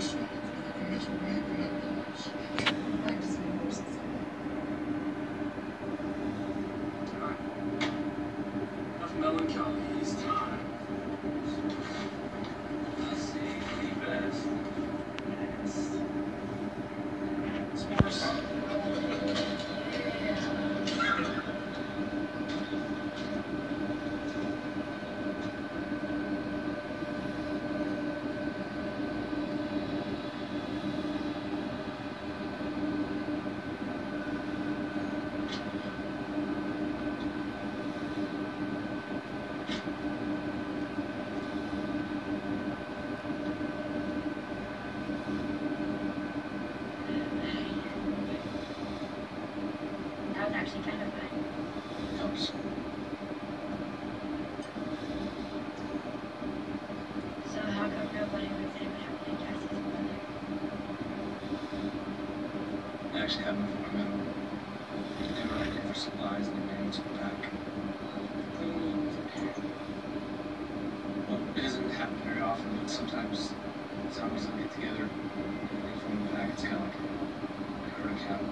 this one, and that's what made the noise. Like to see horses. Time. Enough melancholy. It's time. Let's see the best. Sports. That was actually kind of fun. Helps. So how come nobody was able to have Cassie's brother? I actually have nothing to remember. They were looking for supplies and the names were back. Well, it doesn't happen very often, but sometimes zombies will get together and they form back. It's kind of like a herd of cattle.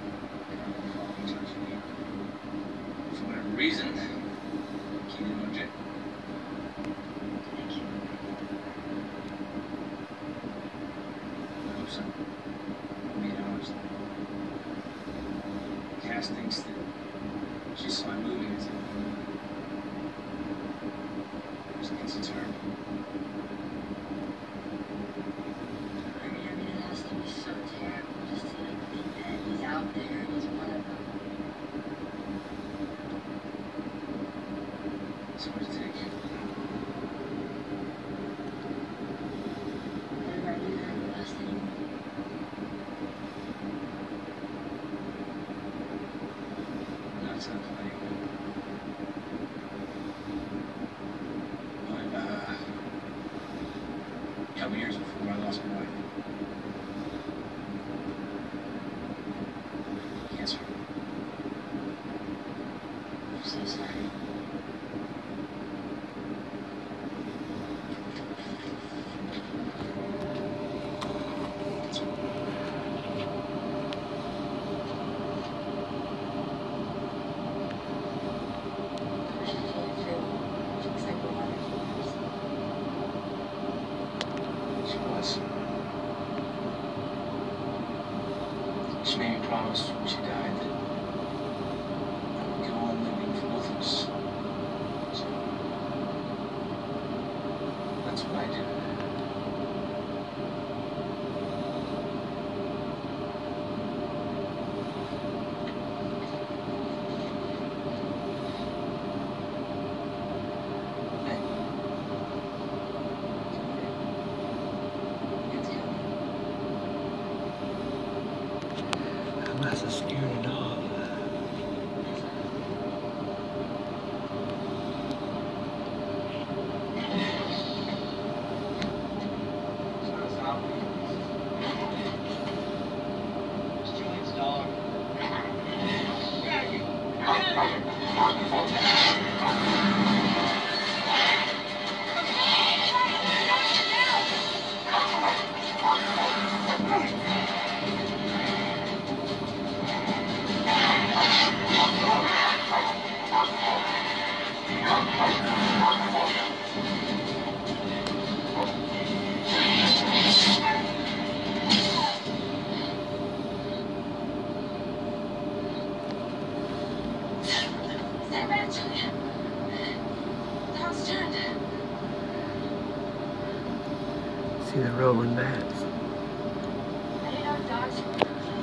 For whatever reason, keep it on jet. Thank you. I hope so. To be honest. Cass thinks that she saw my movie as a thinks it's her. I mean, it has to be so terrible just to like think that he's out there and he's one of them. So what does it take? Never knew that would last anymore. No, it's not playing. But, a couple years before I lost my wife. Cancer. I'm so sorry. I should feel it too. She looks like a mother to She was. She made me promise when she died that I would go on living for both of us. So that's what I did. Hey. Get together. I must have scared it off. Stand back, Julia. The house turned. See the rolling bats. I didn't know dogs were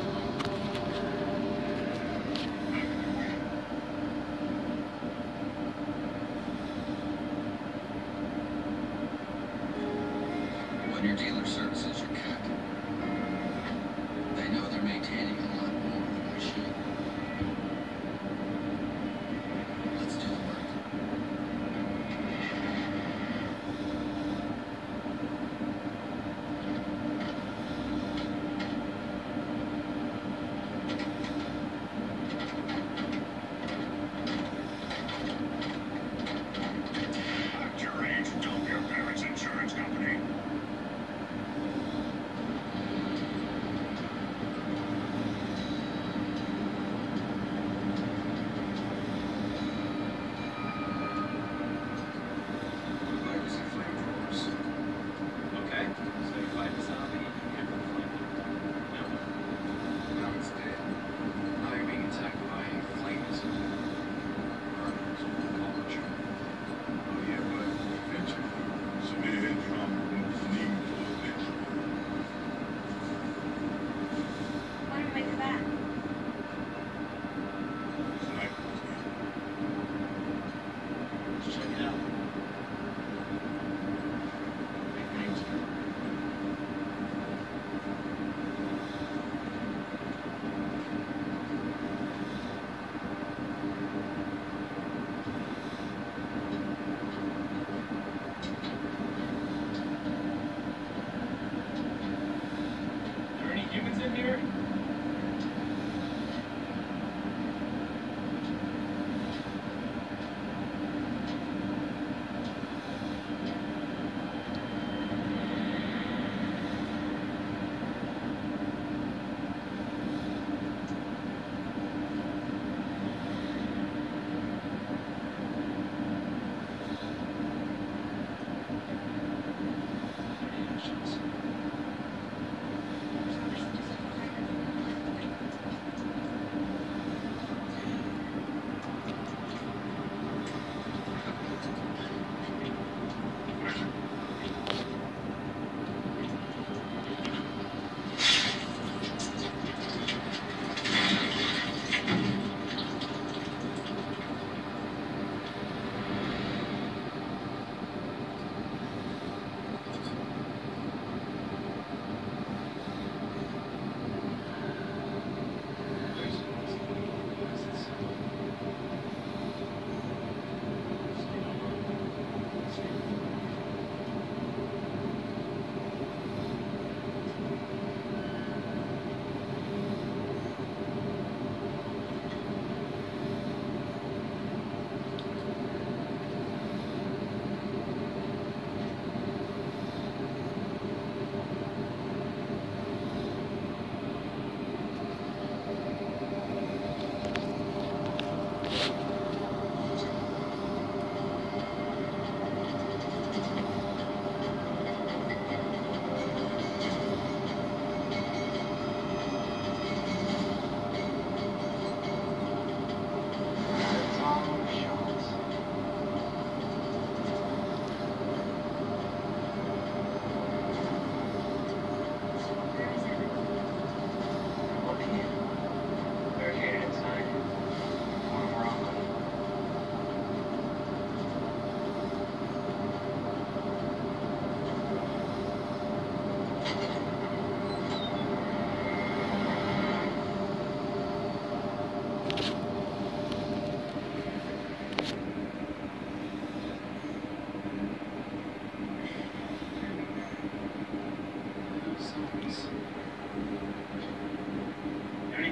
When your dealer services your cat, they know they're maintaining a lot more than they should. Let's do the work. Act your age, don't your parents' insurance company.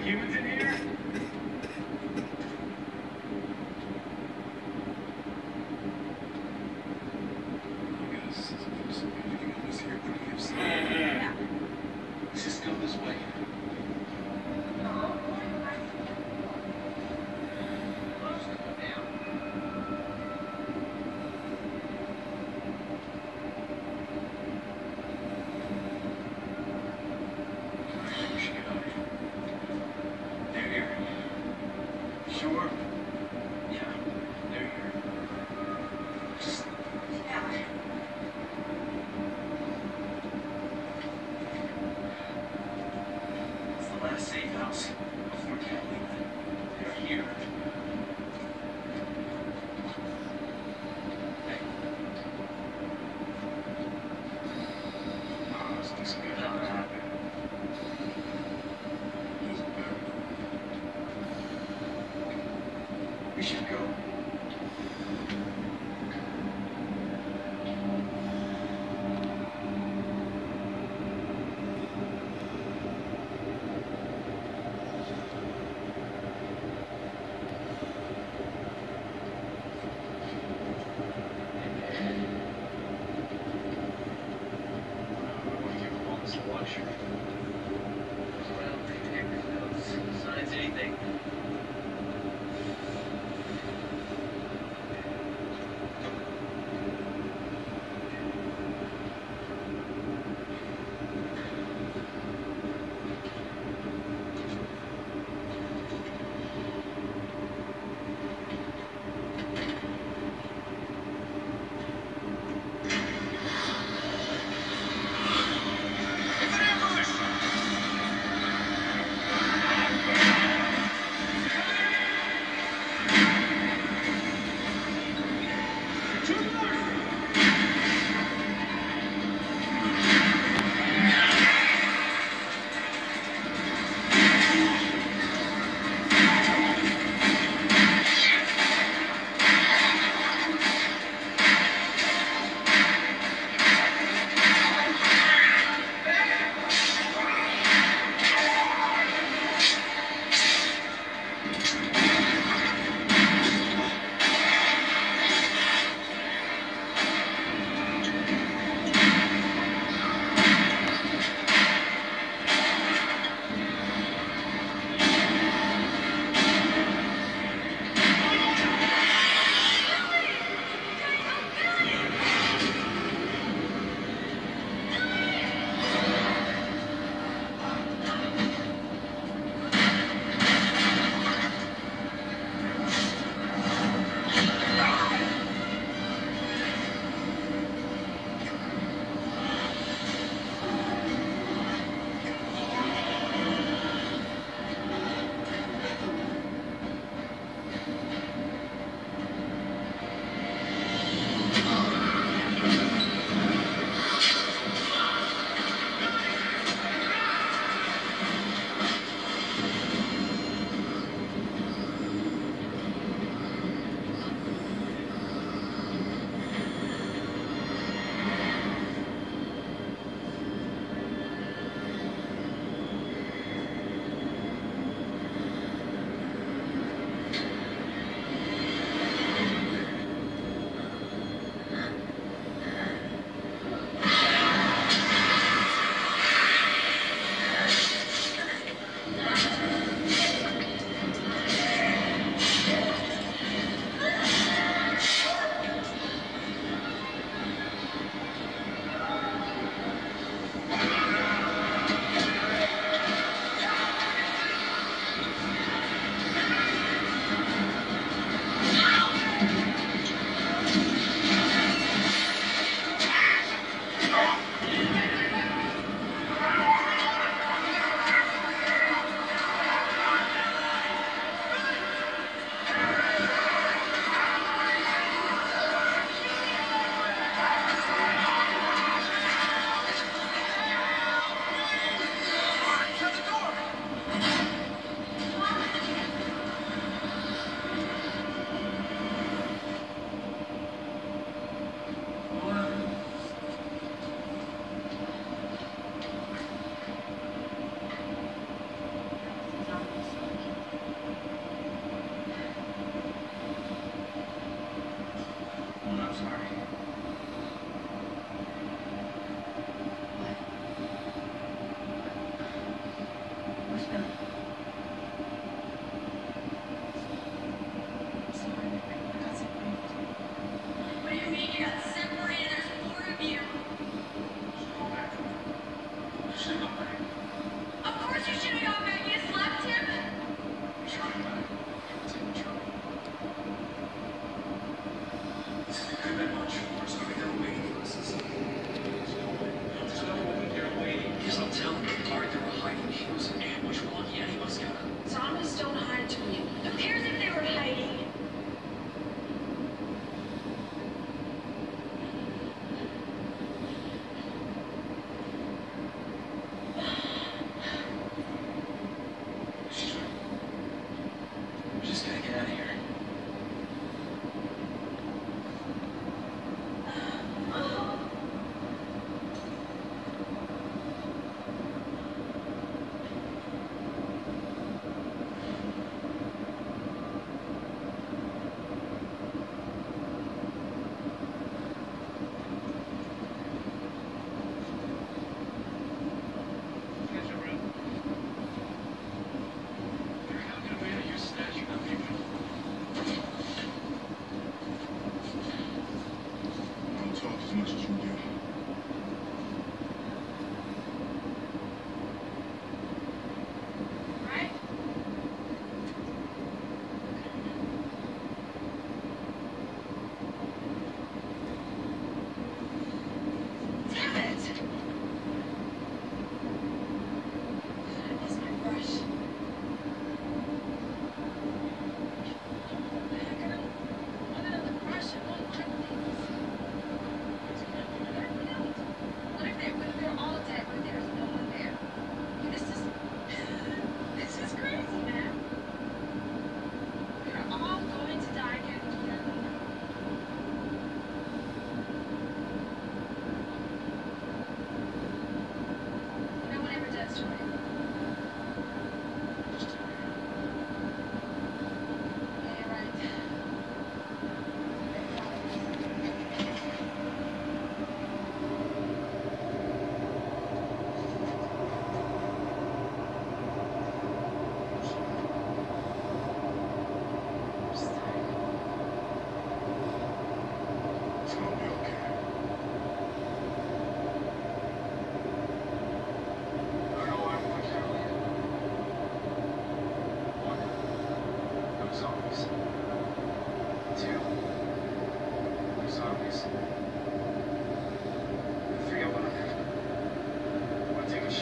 humans in here? Let's just go this way. We should get out of here. They're here. Sure? Yeah, they're here. Just it's the last safe house before Kathleen. They're here. Hey. Oh, this looks good. Nothing happened. Doesn't matter. We should go.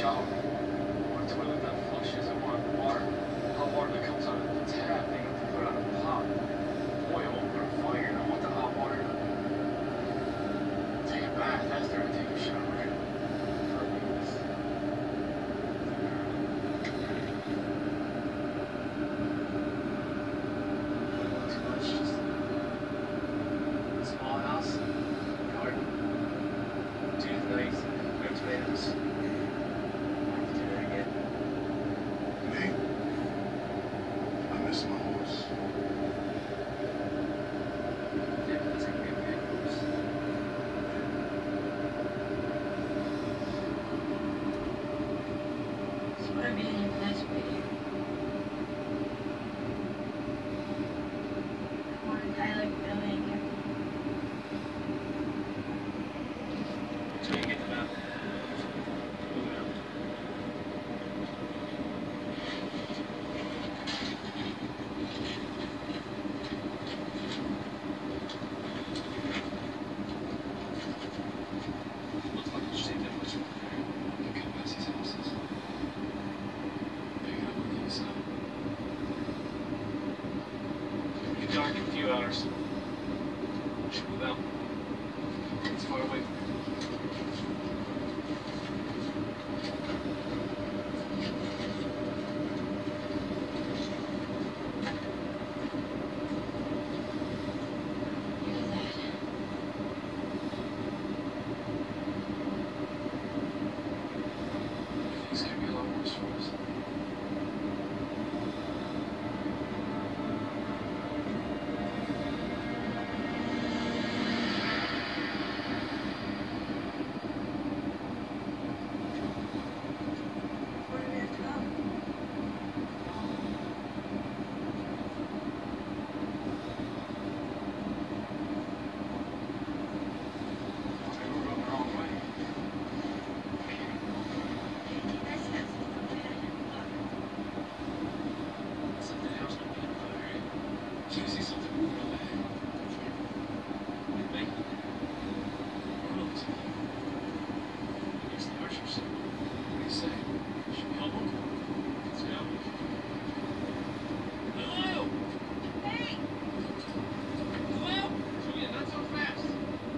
shower. Or a toilet that flushes. I want water. Hot water that comes out of the tap. They have to put on a pot. Oil or a fire. And I want the hot water to take a bath after I take a shower. Small house, garden, tooth nice, no tomatoes. I have to do that again. Me? I miss my horse. Yeah, but that's a good horse. So what would be in your place right here? I want to die like Billy and get So you get them out. Move it out. Looks like you saved that much room there. You can pass these houses. Pick it up on the other side. It'll be dark in a few hours. Should move out. It's far away from here. rid of that. Things could be a lot worse for us. Where do we have to go? Maybe we're going the wrong way. Something else might be in another area. So you see something moving over there? Maybe. Who knows? I guess the archers. What do you say? Should we help them? Yeah. Hello! Hey! Hello! Julia, not so fast!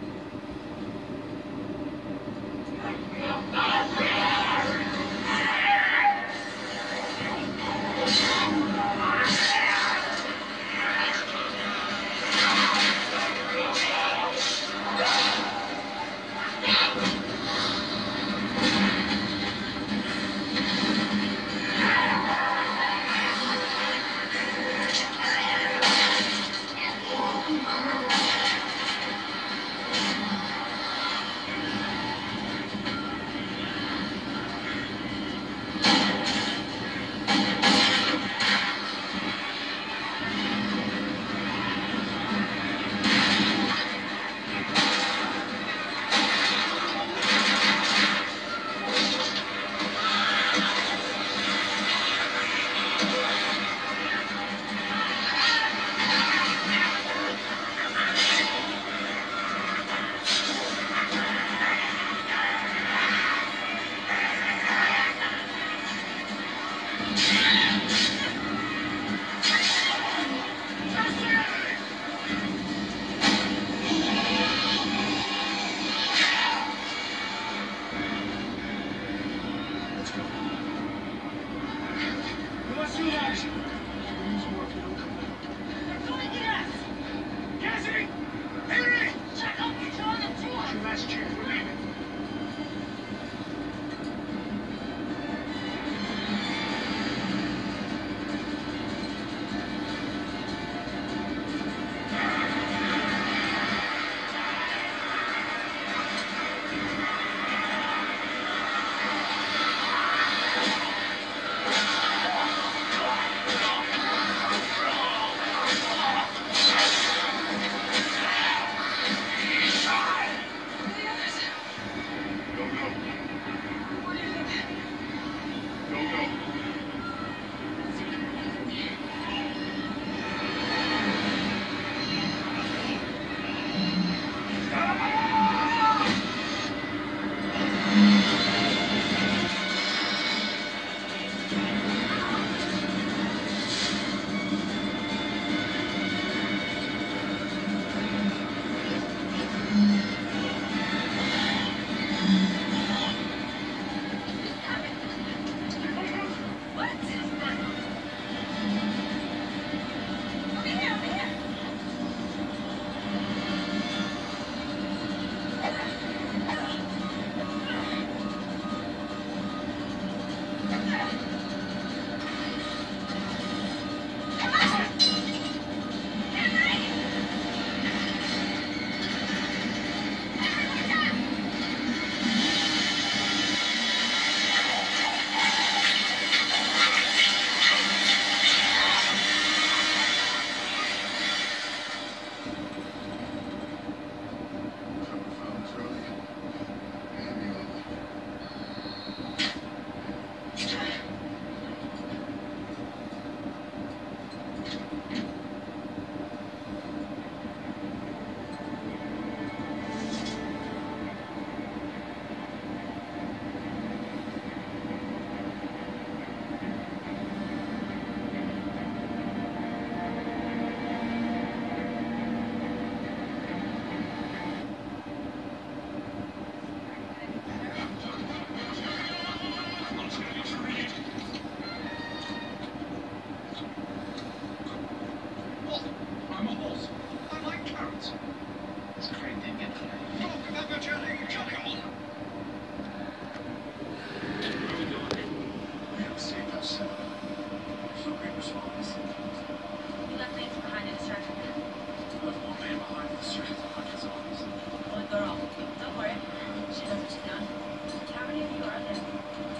Let's go. Let's do that! Use more if you don't come back. They're going to get us! Cassie! Henry! Check out each on the tour! Your last chance, we're leaving.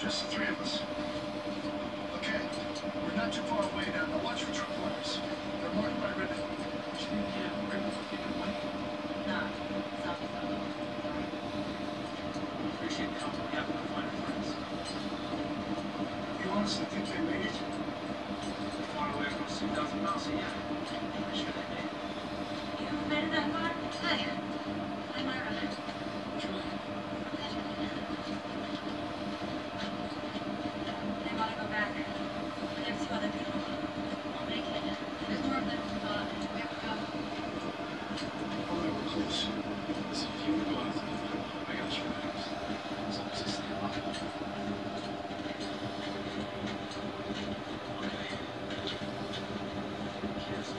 Just the three of us. Okay, we're not too far away now. Now watch for trip wires. They're marked by ribbon. What you think, yeah, ribbons will keep it away? Nah, it's not the fellow. Appreciate the help we have with finding friends. You honestly think they made it? Far away across 2,000 miles, so yeah. I'm sure they did. You made it that far? Hi. I'm Myra. Julie. They want to go back. But there's two other people. Won't make it. There's more of them than we thought. We have to go. Oh, they were close. Listen, if you would go out to the I got your bags. As long as I stay alive. Okay. Cheers.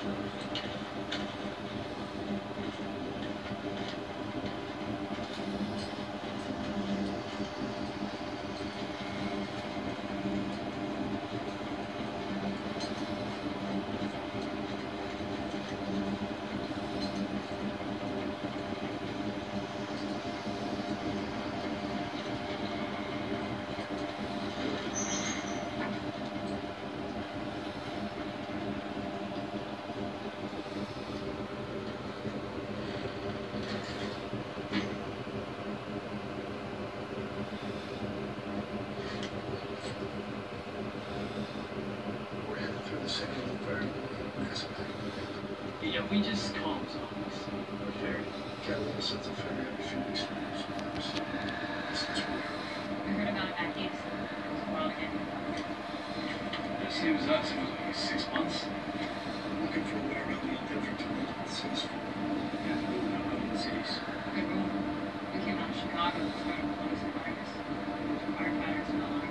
We're headed through the second and third massive Yeah, we just calm zombies. We're fair. Catalina sets a ferry every few weeks for years. Since we We heard about it back east. Swirl again. As same as us, it was like 6 months. I'm looking for a way around the indifferent to live in the cities. Yeah, moving out of the cities. Good rule. We came out of Chicago to start with Columbus and Virus. Firefighters and all.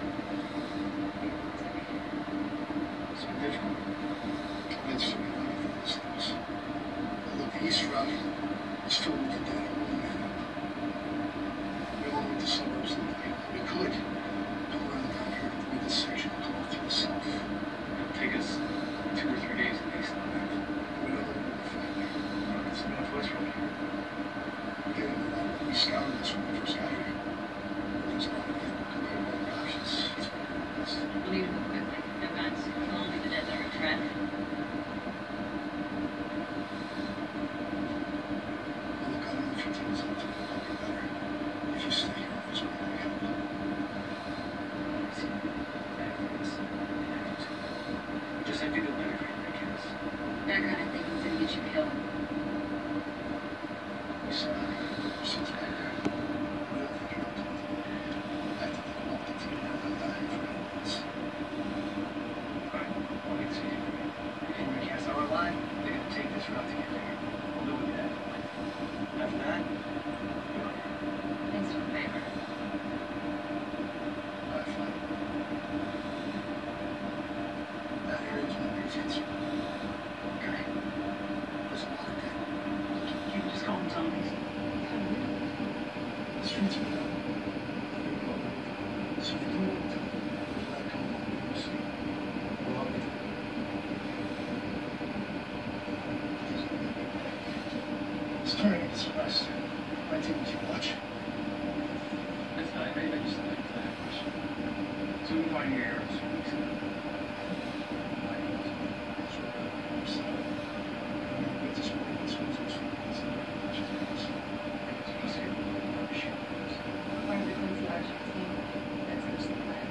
It's been difficult. It's for me not even this close. Look, the East Route is filled with the dead and old men. We all know what the suburbs look like. We could come around down here through this section and come off to the south. It'll take us 2 or 3 days at least on that. We don't know what we'll find there. It's the northwest from here. Yeah, we scoured this when we first got here. There's not many options. It's best. We'll need to move quickly. No guns. We'll only the dead that are tread. Well, look, I don't know if you tell us anything about it better. If you stay here, there's no way help. Just have to do better for your kids. That kind of thing is gonna get you killed. We saw since back there. We don't think you're up to it. I think they walked into the room and died for 8 months. Alright, I'll get to you. If we cast our line, they're gonna take this route to get there. We'll do with that. After that, you're on your own. Thanks for the favor. I find that area is one of your kids. Okay. There's a lot of dead. You can just call them zombies. The streets are down. So if you don't want to, let come along with us. We'll all be there. It's turning to some rest. My team will keep watch. That's fine. I just like that question. So we can find your errors 2 weeks ago. Part of the Quincy Archer team. That's just the plan.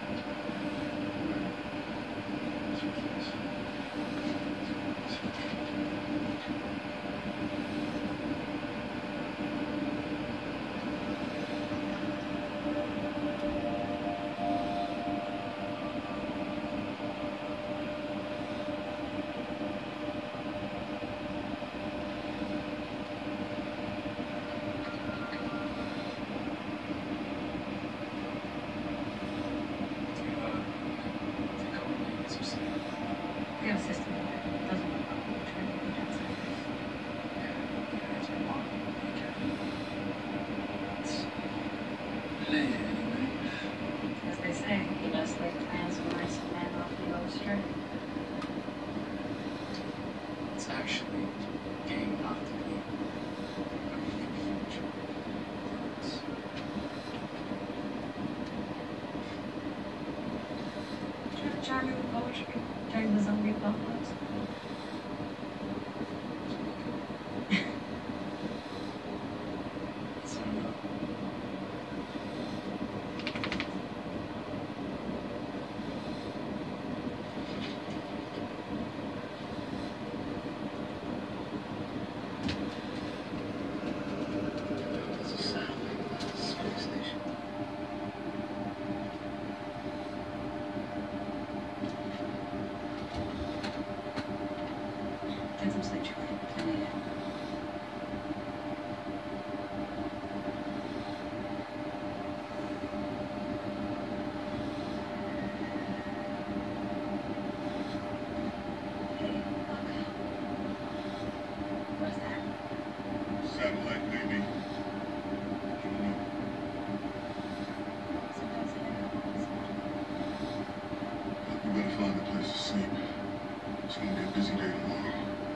charming poetry during the zombie apocalypse. So, There's a satellite space station. get some sleep, Troy. I need it. Hey, look. What is that? Satellite, maybe. I don't know. Sometimes I never know what's going on. We better find a place to sleep. It's gonna be a busy day tomorrow.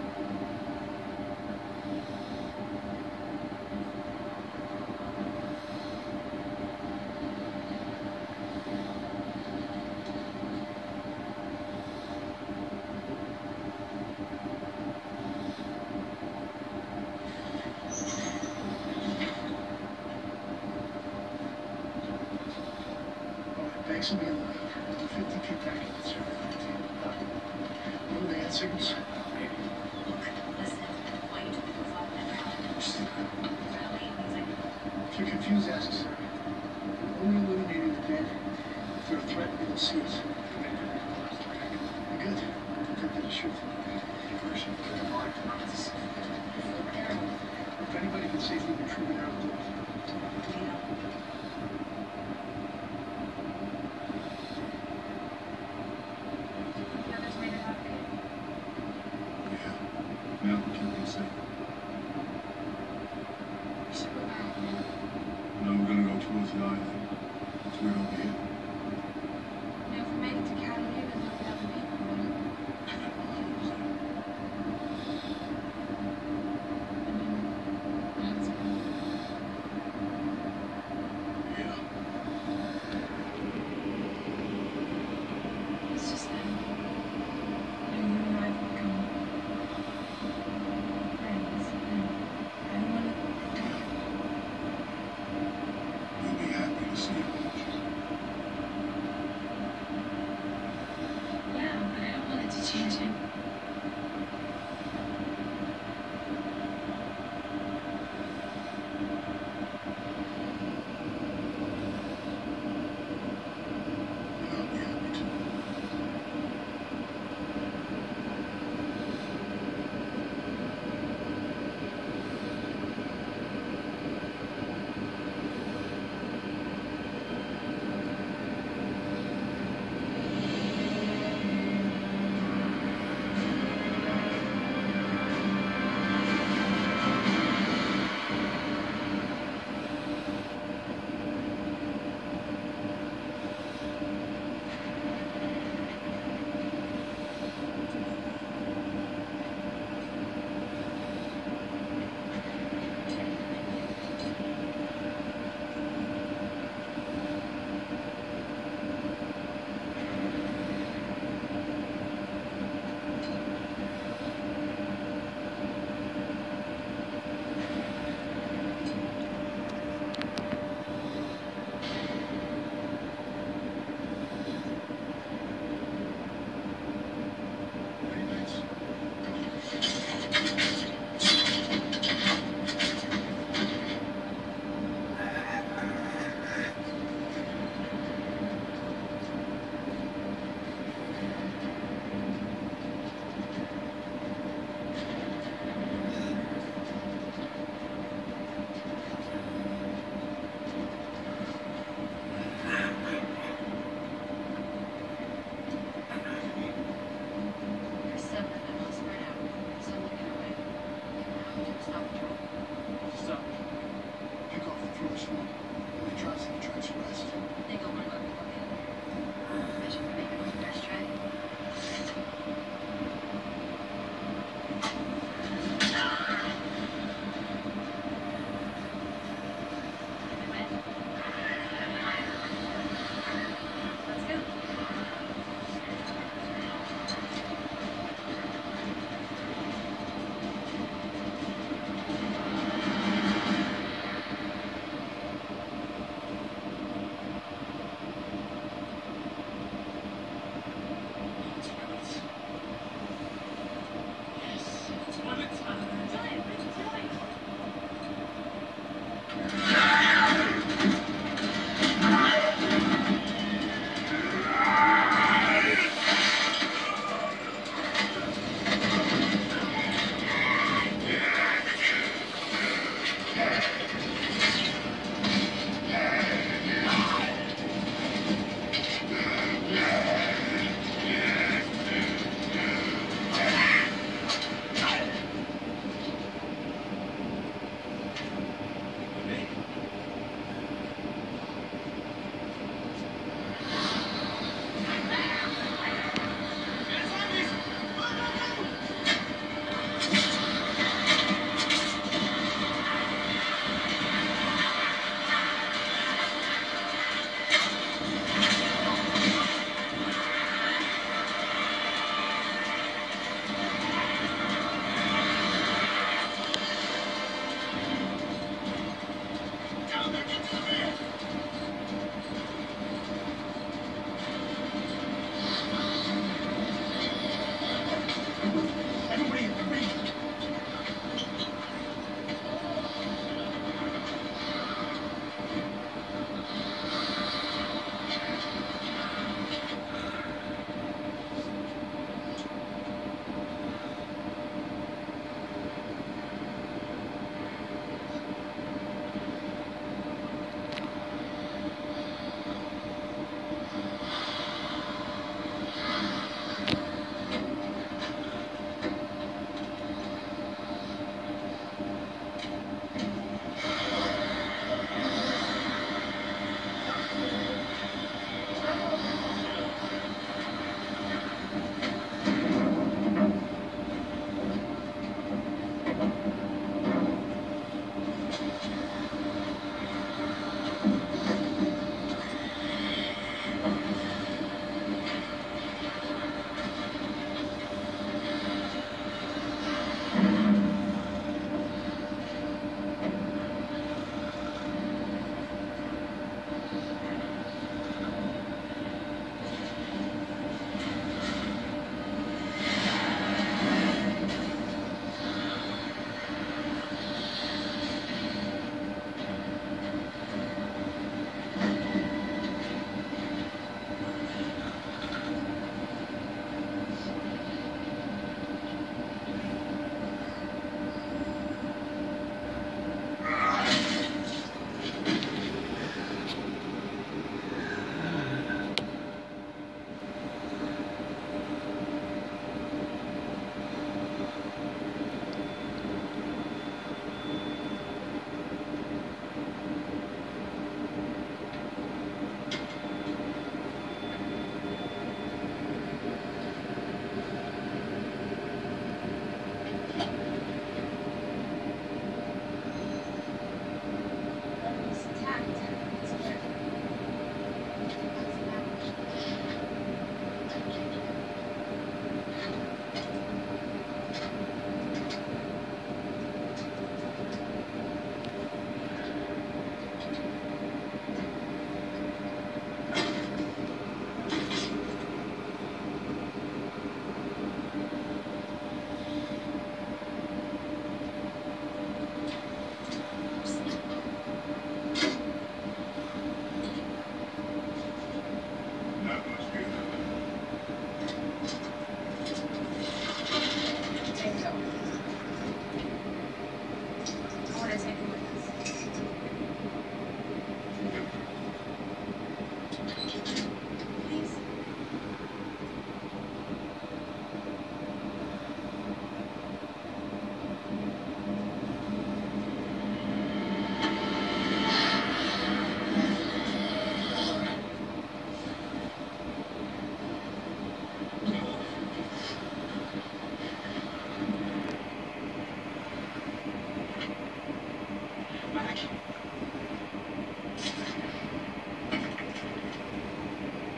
Thanks a million. 50 feet back in the survey. What are the hand signals? Look, listen. I want you to move on that rally. Rally means like, If you're confused, ask Sarah. Only eliminating the dead. If they're a threat, they'll see us. Good. Protect the ship. If anybody can safely retrieve it out of the you know. The others made it out okay. Yeah. Now we can be safe. We should go back. Now we're gonna go towards the island. It's right over here. You know, if we made it to Catalina, then we'd have to be Yeah. It's just that, you know, you and I have become friends, and I don't want to. We'll be happy to see you.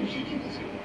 ridiculous.